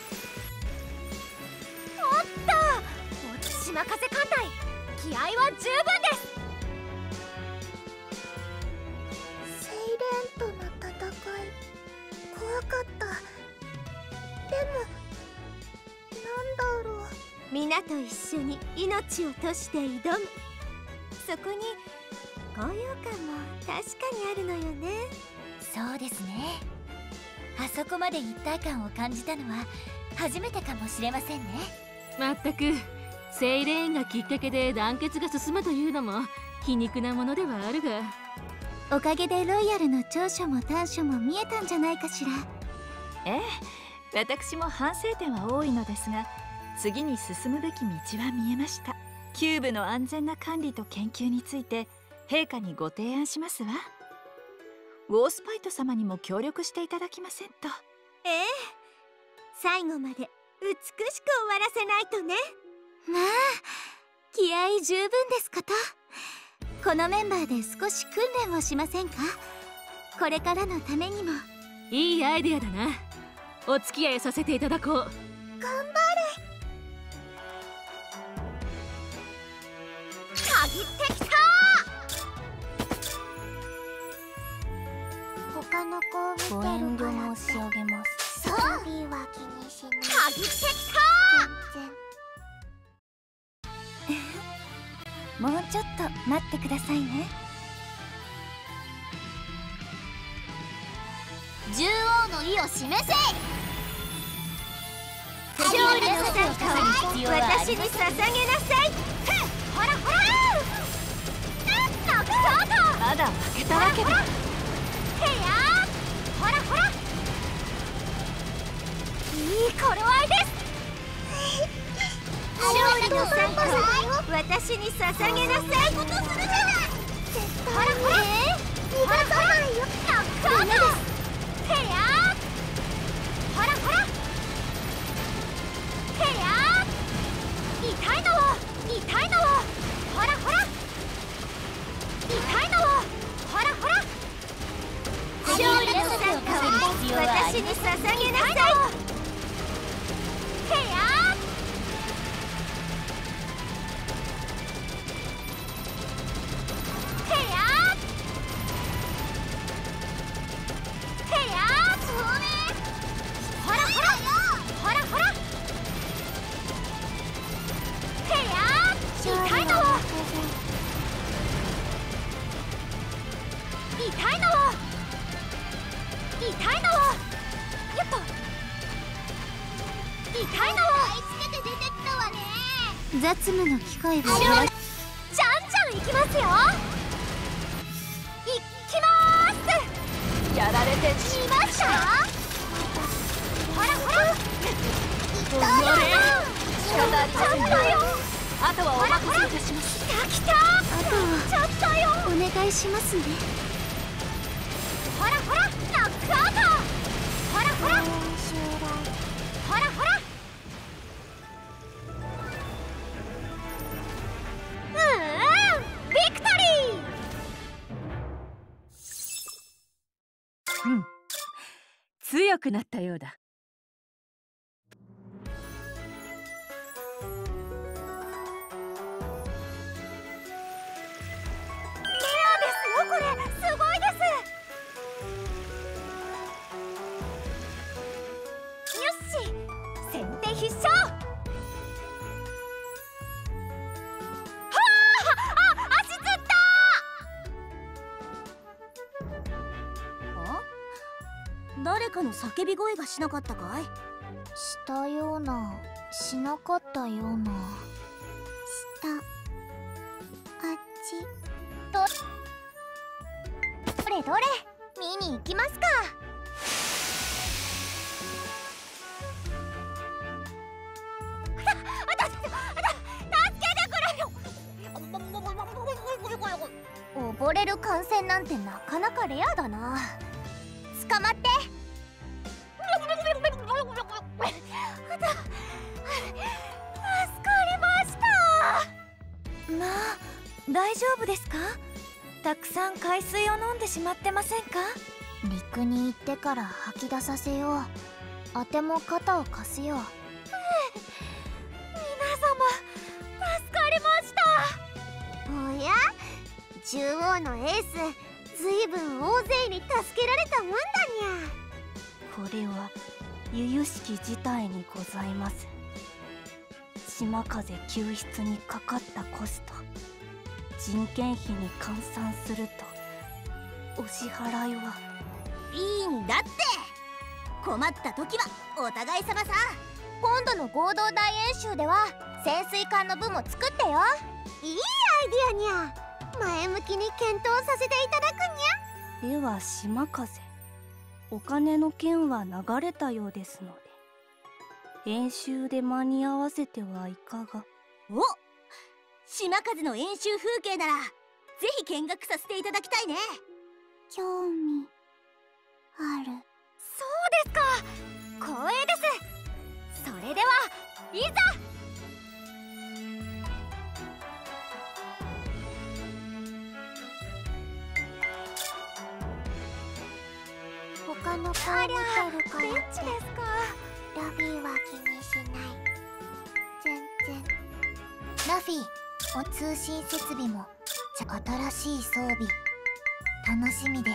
おっと、島風艦隊、気合は十分です。 セイレーンとの戦い、怖かった。でもなんだろう、 皆と一緒に命を賭して挑む、そこに高揚感も確かにあるのよね。 そうですね。あそこまで一体感を感じたのは初めてかもしれませんね。 まったくセイレーンがきっかけで団結が進むというのも皮肉なものではあるが、 おかげでロイヤルの長所も短所も見えたんじゃないかしら。 ええ、私も反省点は多いのですが、次に進むべき道は見えました。キューブの安全な管理と研究について陛下にご提案しますわ。ウォースパイト様にも協力していただきませんと。 ええ、最後まで美しく終わらせないとね。まあ気合十分ですこと。このメンバーで少し訓練をしませんか。これからのためにも。 いいアイデアだな。お付き合いさせていただこう。 頑張れ。 限ってきた。 他の子を見てるからってご遠慮申し上げます。そう、ビーは気にしない。 限ってきた。 全然もうちょっと待ってくださいね。 獣王の意を示せ。勝利の賛歌を私に捧げなさい。ほらほら、ノックアウト。 まだ負けたわけだ。 へやー、ほらほら、いい頃合いです。勝利の賛歌を私に捧げなさい。ことするじゃない。ほらほら、逃がさないよ。ノックアウト。へやー、ほらほら、へやー、痛いのを痛いのを、ほらほら、痛いのを、ほらほら、勝利の賛歌を私に捧げなさい。へやー、へやー、へやー、そうね。ほらほら、ほらほら、へやー、痛いのを痛いのを痛いのを、よっと、痛いのをつけて出てきたわね。雑務の機会はじゃんじゃんいきますよ。いきまーす。 やられて見ました。ほらほら、 仕方ありませんよ。あとはお任せいたします。 来た来た。あとはちょっとよ、お願いしますね。ほらほら、ノックアウト。ほらほら、ほらほら、ビクトリー。 強くなったようだ。 これすごいです。よし、先手必勝。はあ、足つった。あ、誰かの叫び声がしなかったかい。 したような、しなかったような。したあっちどれどれ、見に行きますか。溺れる感染なんてなかなかレアだな。捕まって。助かりました。 まあ大丈夫ですか。たくさん海水を飲んでしまってませんか。 陸に行ってから吐き出させよう。 あても肩を貸すよ。 皆様助かりました。おや、獣王のエース、ずいぶん大勢に助けられたもんだにゃ。 これは由々しき事態にございます。島風救出にかかったコスト、人件費に換算するとお支払いは。 いいんだって。困った時はお互い様さ。 今度の合同大演習では潜水艦の部も作ってよ。 いいアイディアにゃ。前向きに検討させていただくにゃ。 では島風、お金の件は流れたようですので、演習で間に合わせてはいかが。 お、島風の演習風景ならぜひ見学させていただきたいね。 興味ある。 そうですか。光栄です。それではいざ。 他の子を見てるからってベンチですか。 ラビーは気にしない。全然。ラフィー、お通信設備も新しい装備楽しみです。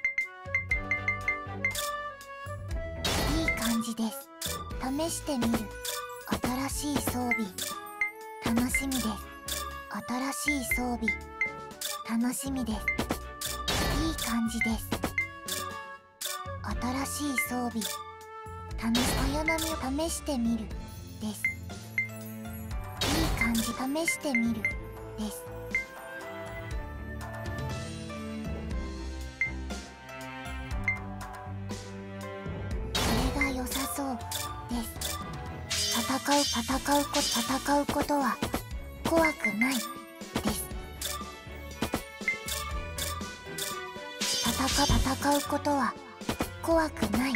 いい感じです。試してみる。新しい装備楽しみです。新しい装備楽しみです。いい感じです。新しい装備綾波を試してみるです。いい感じ。試してみるです。これが良さそうです。戦うことは怖くないです。戦うことは怖くないです。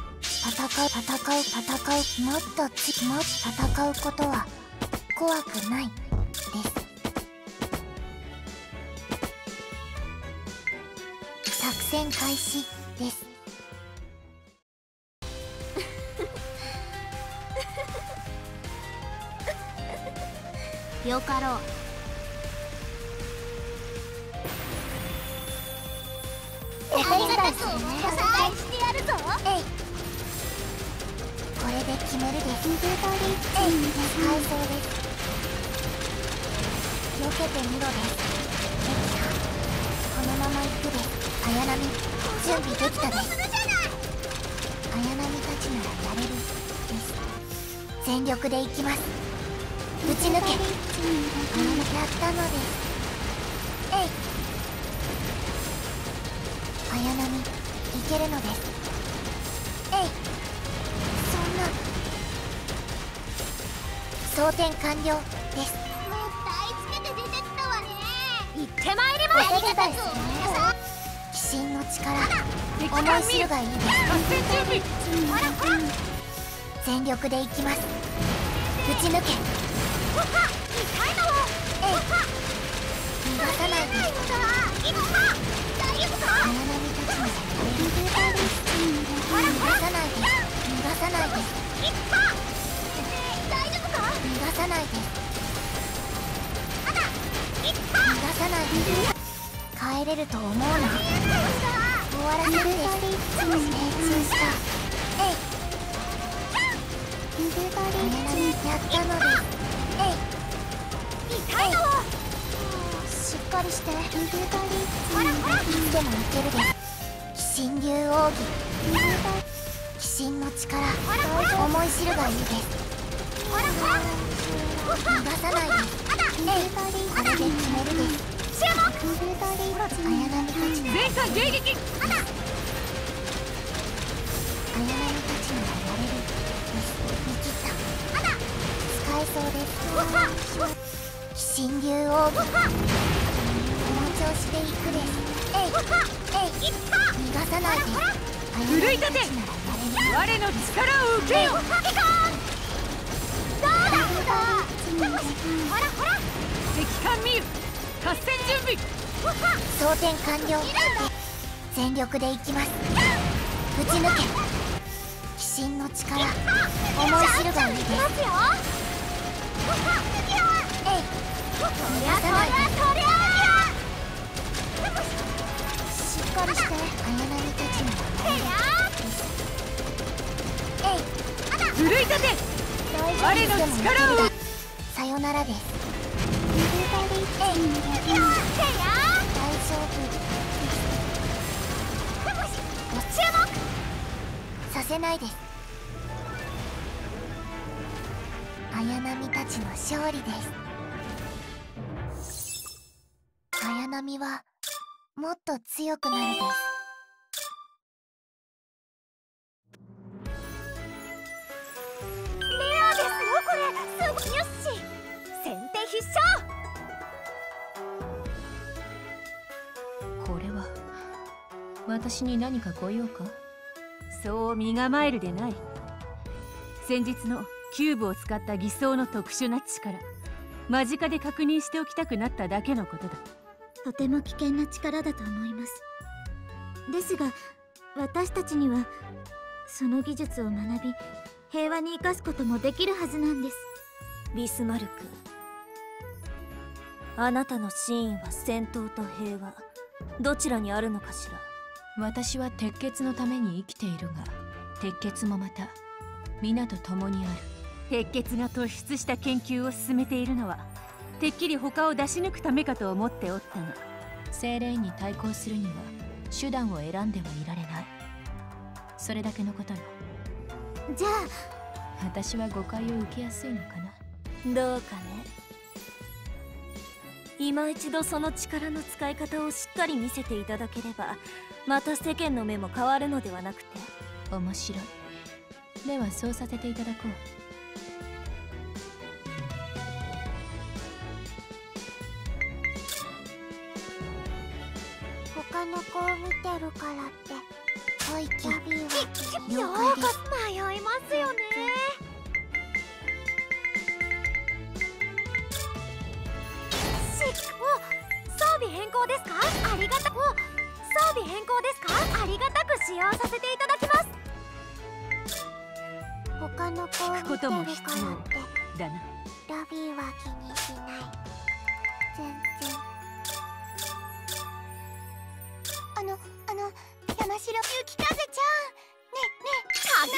もっと戦うことは怖くないです。作戦開始です。 よかろう。 お手伝いするね。 してやるぞ。 えい。これで決めるです。えい。改装です。避けてみろです。できた。このまま行くです。綾波、準備できたです。綾波たちならやれるです。全力で行きます。打ち抜け。やったのです。えい。綾波、いけるのです。えい。そんな。装填完了です。 もう大つけて出てきたわね。行ってまいります。 お手伝いするね。鬼神の力、思い知るがいいです。全力で行きます。打ち抜け。 痛いの。 えい。逃がさないで。 大丈夫か。 綾波たちの逃がさないで。逃がさないで。 大丈夫か。 逃がさないで。逃がさないで。帰れると思うな。終わらせるです。命中した。えい。綾波やったのです。えい。 痛いの。 しっかりして。いつでもいけるです。鬼神竜奥義。鬼神の力、思い知るがいいです。逃がさないで。えい。これで決めるです。綾波たちの全艦迎撃。 綾波たちならやれるです。見切った。使えそうです。鬼神竜奥義。この調子でいくです。えい。えい。逃がさないで。 奮い立て。 綾波たちならやれる。 我の力を受けよ。敵艦見る。合戦準備。 装填完了。全力でいきます。打ち抜け。 真の力思い知るがいいです。えい、逃がさないで。しっかりして、綾波たちには奮い立て。 大丈夫我のでも力を。 さよならです。大丈夫させないです。綾波たちの勝利です。綾波はもっと強くなるです。 レアですよこれ。すごい。よし、先手必勝。 これは私に何かご用か？ そう身構えるでない。先日のキューブを使った偽装の特殊な力、間近で確認しておきたくなっただけのことだ。 とても危険な力だと思います。ですが私たちにはその技術を学び、平和に生かすこともできるはずなんです。 ビスマルク、あなたの真意は戦闘と平和、どちらにあるのかしら。 私は鉄血のために生きているが、鉄血もまた皆と共にある。 鉄血が突出した研究を進めているのはてっきり他を出し抜くためかと思っておったが、 精霊に対抗するには手段を選んではいられない。それだけのことよ。 じゃあ私は誤解を受けやすいのかな。 どうかね。今一度その力の使い方をしっかり見せていただければ、また世間の目も変わるのではなくて。 面白い。ではそうさせていただこう。 他の子を見てるからって吐息。ラビーはよ了解です。 迷いますよね。装備変更ですか？ありがたく。装備変更ですか？ありがたく使用させていただきます。 他の子を見てることも必からって要だな。 ラビーは気にしない。全然。山城雪風ちゃん、ね何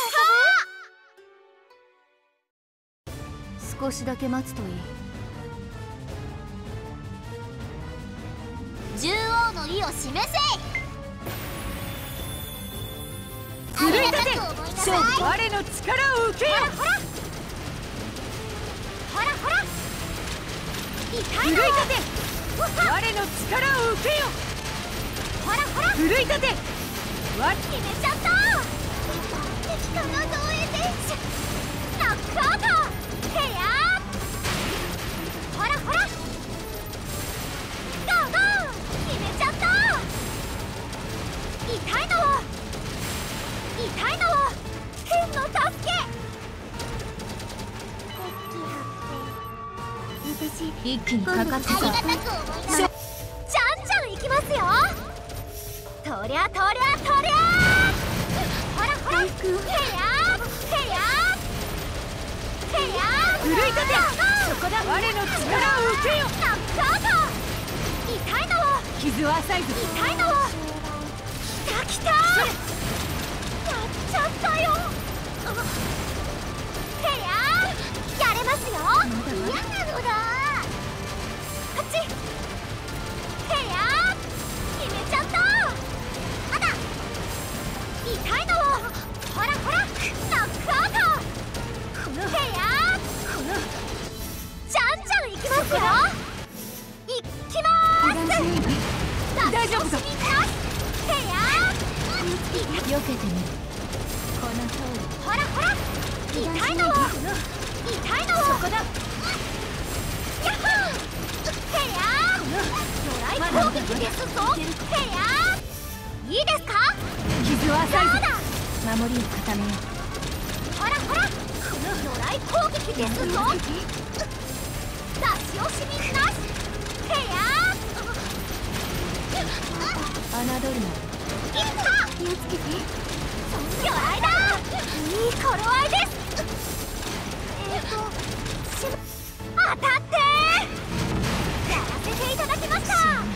ですか？ 少しだけ待つといい。 獣王の意を示せ。 奮い立て。 勝我の力を受けよ。 ほらほら。痛い奮いの。 立て。我の力を受けよ。 ほらほら。 奮い立て。 決めちゃった。敵艦の増援でノックアウト。ヘアほらほら。ゴーゴー。決めちゃった。痛いの天の助け。 一気にかかってさ。 じゃんじゃんいきますよ。とりゃほらほら。ヘア奮い立て。そこだ。我の力を受けよ。 ノックアウト。痛いの。 傷は浅いぞ。 痛いの。きたやっちゃったよ。ヘアやれますよ。嫌なのだ。こっち。ヘア決めちゃった。まだ痛いの。ほらノックアウト。ヘアじゃんじゃんいきますよ。いきまーす。 大丈夫だ。 ヘア避けてみる。この通り。 ほら痛いの。そこだ。ヤッホー。ヘアドライ攻撃ですぞ。ヘアいいですか？ 傷は浅いぞ。 守りを固めよう。 ほらドライ攻撃ですぞ。出し惜しみなし。ヘア侮るな。 いった。気をつけて。そんな魚雷だ。いい頃合いです。当たってやらせていただきました。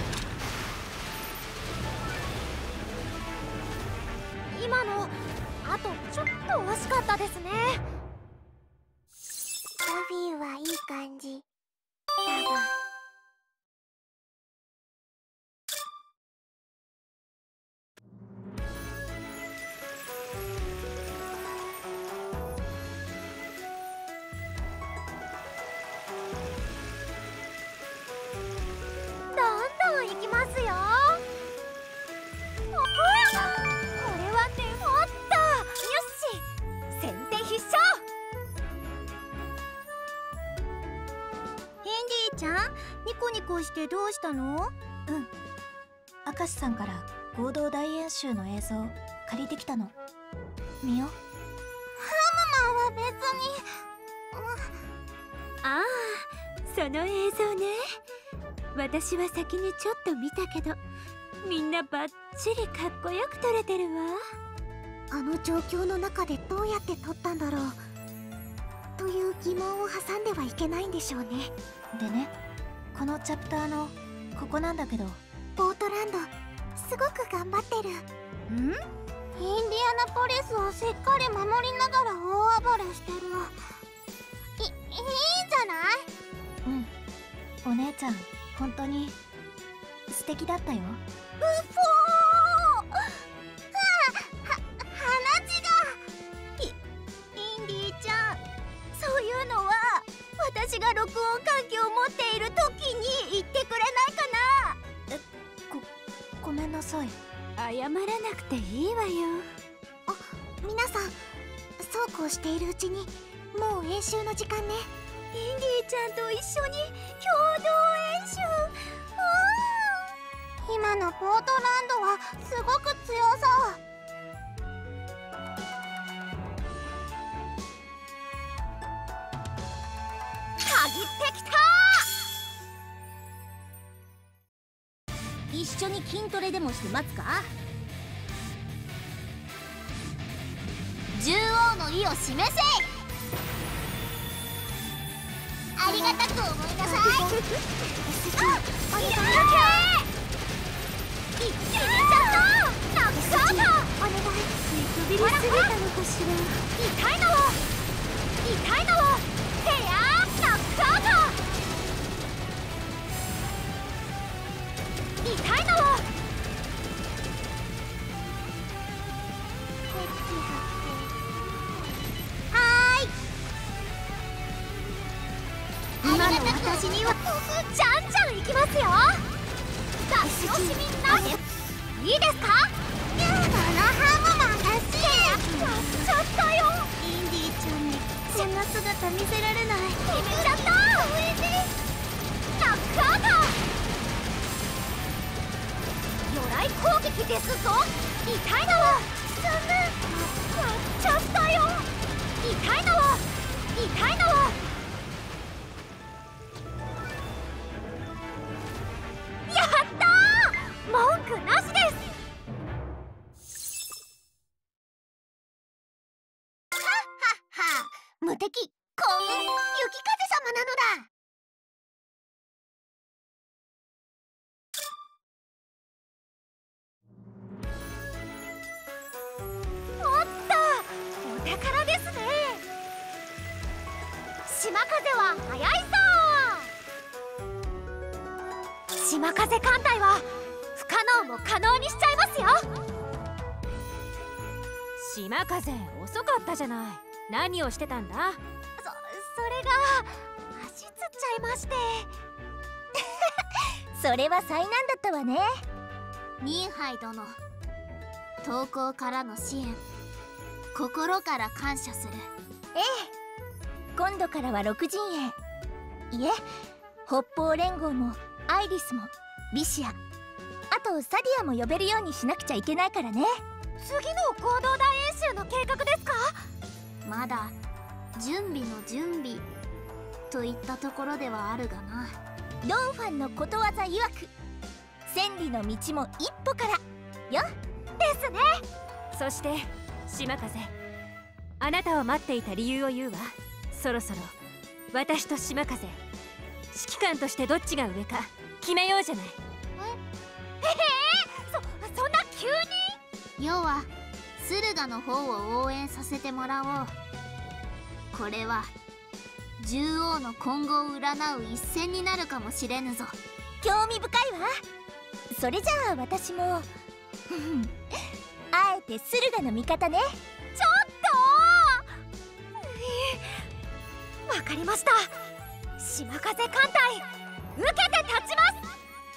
今のあとちょっと惜しかったですね。 ラビーはいい感じ多分。 どんどんいきますよ。これはね、もっとよし、先手必勝。ヘンディちゃん、ニコニコしてどうしたの？ 明石さんから合同大演習の映像借りてきたの。見よ。 ママは別に。ああ、その映像ね。私は先にちょっと見たけど、みんなバッチリかっこよく撮れてるわ。あの状況の中でどうやって撮ったんだろうという疑問を挟んではいけないんでしょうね。 でね、このチャプターのここなんだけど、 ポートランドすごく頑張ってる。インディアナポリスをしっかり守りながら大暴れしてる。いいんじゃない？ お姉ちゃん本当に素敵だったよ。 鼻血が。インディちゃん、そういうのは私が録音環境を持っている時に言ってくれないかな。 ごめんなさい。 謝らなくていいわよ。皆さん、そうこうしているうちにもう演習の時間ね。インディちゃんと一緒に共同演習。今のポートランドはすごく強そう。限ってきた。一緒に筋トレでもして待つか。獣王の意を示せ。ありがたく思いなさい。いってみちゃった。なくそうとお願い。食いびりすぎたのかしら。痛いのをヘアなくそうと。痛いのを今の私にはじゃんじゃんいきますよ。出し惜しみなし。いいですか？このハムマンらしい。やっちゃったよ。インディちゃんにこんな姿見せられない。決めちゃった。ナックアウト。魚雷攻撃ですぞ。痛いのはやっちゃったよ。痛いのはやったー。文句なしです。はっはっは、無敵幸運雪風様なのだ。おっと、お宝ですね。島風は速いぞ。島風艦隊は不可能も可能にしちゃいますよ。 島風遅かったじゃない。何をしてたんだ？ それが足つっちゃいまして。 それは災難だったわね。 ミンハイ殿、投稿からの支援心から感謝する。 ええ、今度からは6陣営、いえ北方連合もアイリスもビシア、あとサディアも呼べるようにしなくちゃいけないからね。 次の合同大演習の計画ですか？まだ準備の準備といったところではあるがな。 ドンファンのことわざ曰く、千里の道も一歩からよ。 ですね。そして島風、あなたを待っていた理由を言うわ。そろそろ私と島風、指揮官としてどっちが上か決めようじゃない。 そんな急に。要は駿河の方を応援させてもらおう。これは獣王の今後を占う一戦になるかもしれぬぞ。 興味深いわ。それじゃあ私もあえて駿河の味方ね。 ちょっとわかりました。島風艦隊受けて立ちます。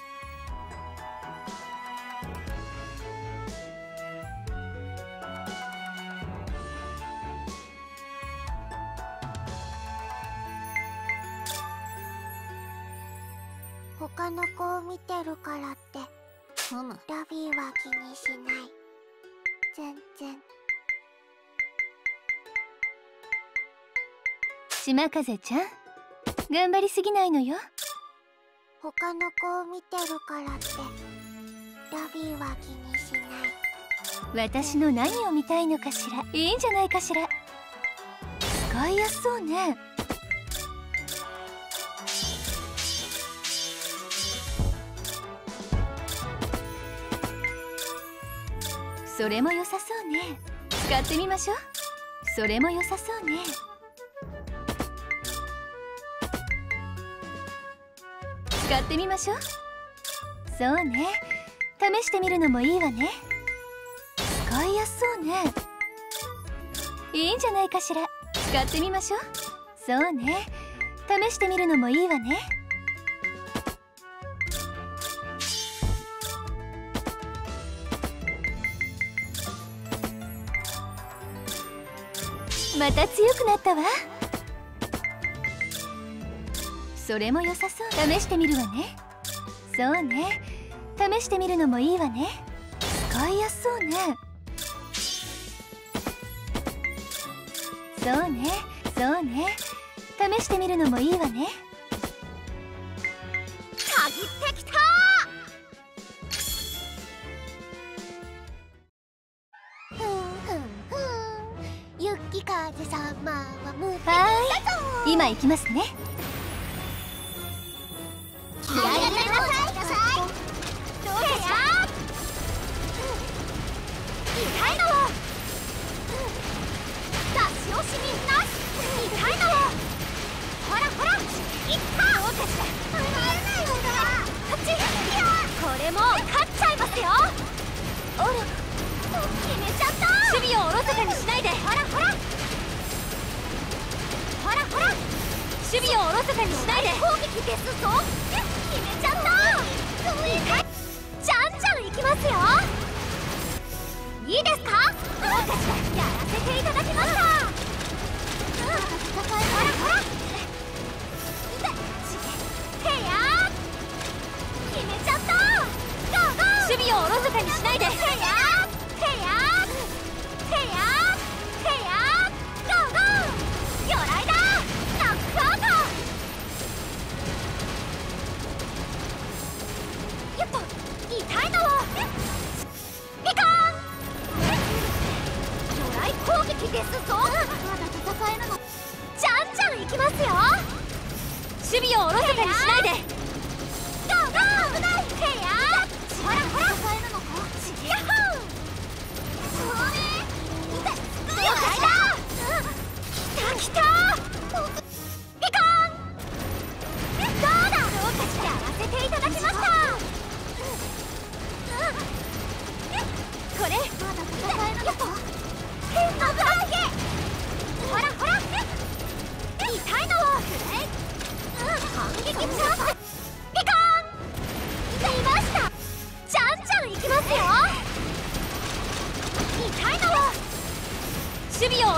他の子を見てるからってラビーは気にしない。全然。 島風ちゃん、頑張りすぎないのよ。 他の子を見てるからってラビーは気にしない。 私の何を見たいのかしら。いいんじゃないかしら。使いやすそうね。それも良さそうね。使ってみましょう。それも良さそうね。使ってみましょう。そうね、試してみるのもいいわね。使いやすそうね。いいんじゃないかしら。使ってみましょう。そうね、試してみるのもいいわね。また強くなったわ。それも良さそう。試してみるわね。そうね、試してみるのもいいわね。使いやすそうね。そうね、そうね、試してみるのもいいわね。たぎってきた。 雪風様は無敵だぞ。 今行きますね。 気合い入れなさい。どうでしょう。痛いのを出し惜しみなし。痛いのをほらほらいった。おかしら見えないのだ。こっち。 これもう勝っちゃいますよ。 おら決めちゃった。 守備をおろそかにしないで。 ほらほらほらほら守備をおろそかにしないで。 攻撃ですぞ。決めちゃった。 じゃんじゃんいきますよ。いいですか。どうかしら。やらせていただきました。 ほらほらへや決めちゃった。ゴーゴー。守備をおろそかにしないで。へやへやへやへやゴーゴー。魚雷だ。ノックアウト。よっと痛いのをピカーン。魚雷攻撃ですぞ。 まだ戦えるの。 じゃんじゃんいきますよ。守備をおろそかにしないで。ゴーゴー。危ない。へやほらほら戦えるのか。 ヤッホー。 それ痛い。 魚雷だ。きたきた。ピカーン。どうだ。どうかしてやらせていただきました。これまだ戦えるのか。 変なブランケ。ほらほら痛いのを反撃チャンス。ピカーン。いました。じゃんじゃんいきますよ。痛いのを守備をおろ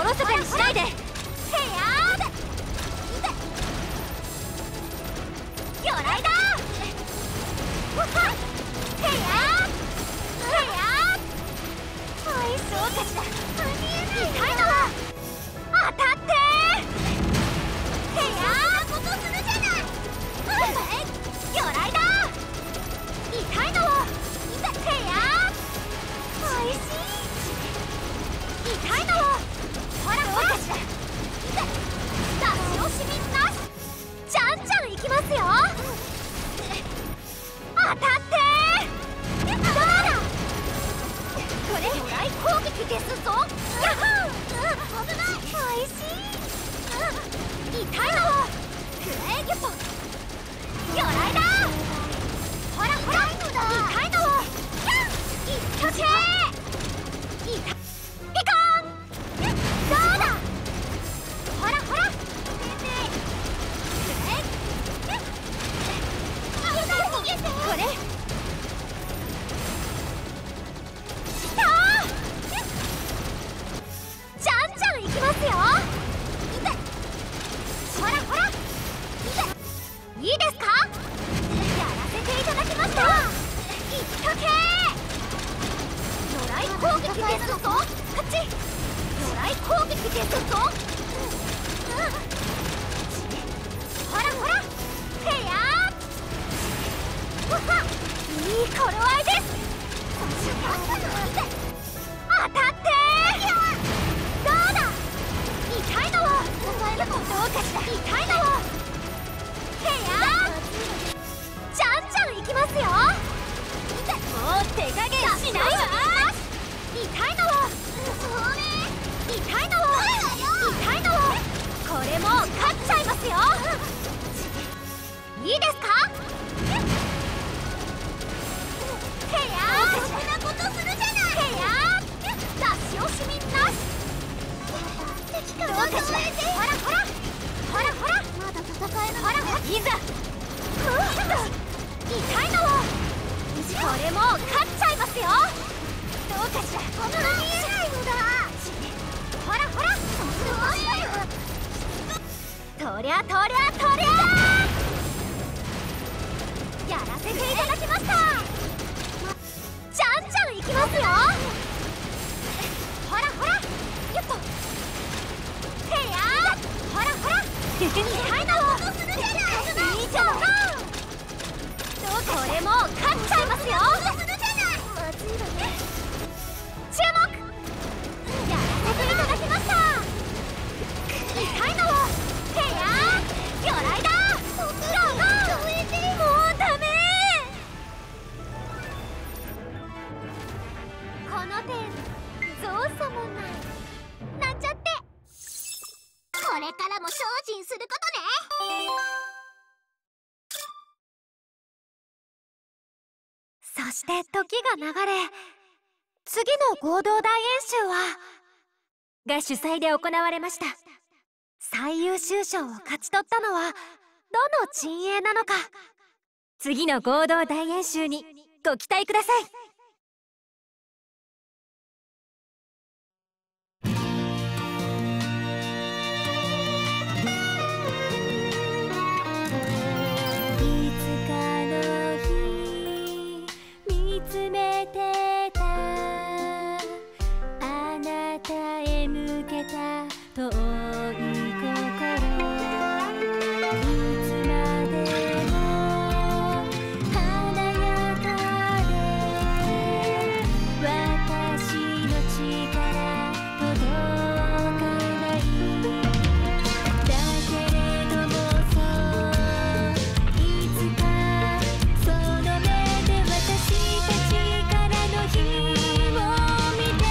痛いのをへやじゃんじゃんいきますよ。もう手加減しないわ。痛いのを痛いのを痛いのをこれも勝っちゃいますよ。いいですか。へやそんなことするじゃない。へや出し惜しみなし。敵からどうかしら。ほらほらほらほらまだ戦えない。ほらほらいざ痛いのをこれも勝っちゃいますよ。どうかしら。こんな見えないのだ。ほらほらとりゃとりゃとりゃやらせていただきました。じゃんじゃんいきますよ。ほらほらよっとへやほらほら痛いのをいいじゃん。これも勝っちゃいますよ。注目やらせていただきました。痛いのをへや魚雷だ。もうダメ。この点造作もないなんちゃって。これからも精進することね。そして時が流れ、次の合同大演習が主催で行われました。最優秀賞を勝ち取ったのはどの陣営なのか、次の合同大演習にご期待ください。 遠い心、いつまでも華やかで私の力届かないだけれども、そういつかその目で私たちからの日を見て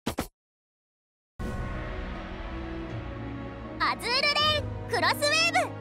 アズールレインクロスウェーブ